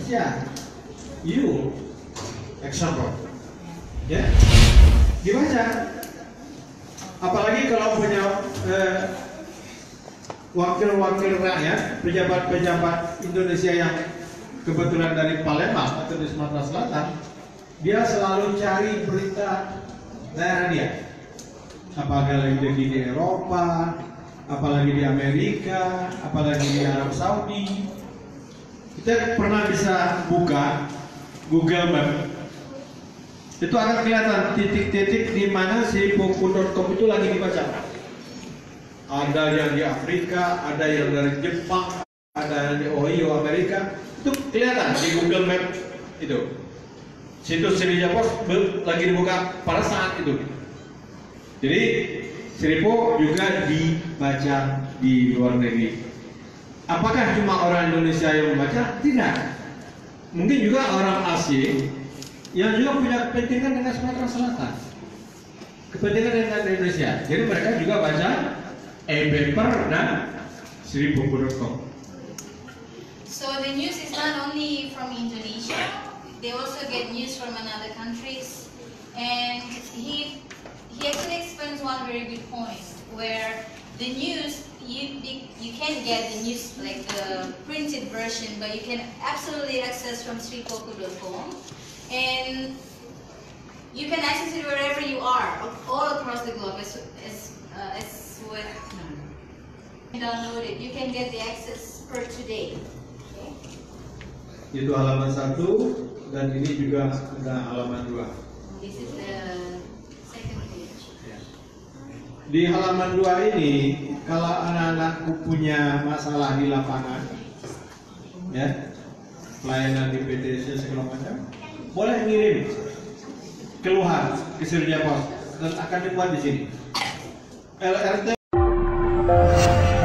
Indonesia. You example. Ya, dibaca. Apalagi kalau punya wakil-wakil rakyat, pejabat-pejabat Indonesia yang kebetulan dari Palembang atau di Sumatera Selatan, dia selalu cari berita daerah dia. Apalagi di Eropa, apalagi di Amerika, apalagi di Arab Saudi. Kita pernah bisa buka Google Map, itu akan kelihatan titik-titik di mana si Boku.com itu lagi dibaca. Ada yang di Afrika, ada yang dari Jepang, ada yang di Ohio, Amerika. Itu kelihatan di Google Map itu. Situs Sriwijaya Pos lagi dibuka pada saat itu. Jadi Sripo juga dibaca di luar negeri. Apakah cuma orang Indonesia yang membaca? Tidak. Mungkin juga orang asing yang juga punya kepentingan dengan Sumatera Selatan, kepentingan dengan Indonesia. Jadi mereka juga baca e-paper dan Sripo.com. So the news is not only from Indonesia, they also get news from another countries, and he actually explains one very good point where the news you can get the news like the printed version, but you can absolutely access from Sripoku.com, and you can access it wherever you are, all across the globe. As with download it, you can get the access per today. Itu halaman 1 dan ini juga ada halaman 2. This is the second page. Di halaman 2 ini, kalau anak-anakku punya masalah di lapangan, ya, pelayanan di PTC segala macam, boleh ngirim keluhan ke Sriwijaya Pos dan akan dibuat di sini. LRT